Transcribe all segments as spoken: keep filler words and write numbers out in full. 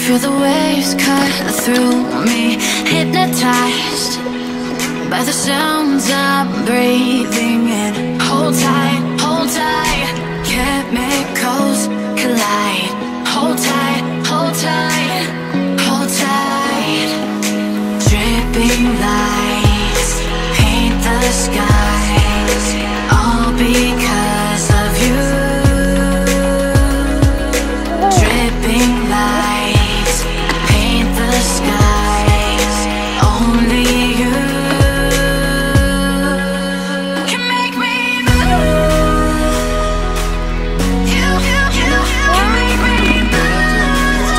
Feel the waves cut through me, hypnotized by the sounds I'm breathing in. Hold tight, hold tight, chemicals collide. Hold tight, hold tight, hold tight. Dripping lights paint the skies, all because of you. Dripping lights paint the skies, only you can make me move. You, you, you, can make me move.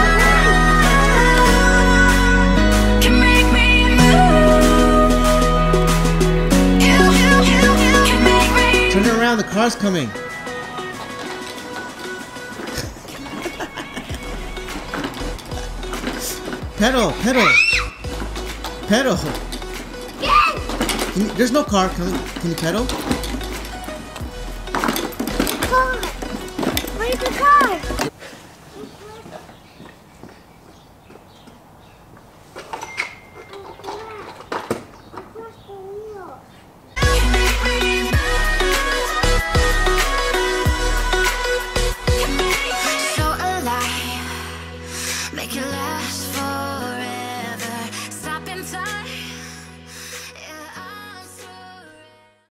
Can make me move. You, you, you, you, can make me. Turn it around, the car's coming. Pedal, pedal, pedal. Can you, there's no car. Can, can you pedal? Car.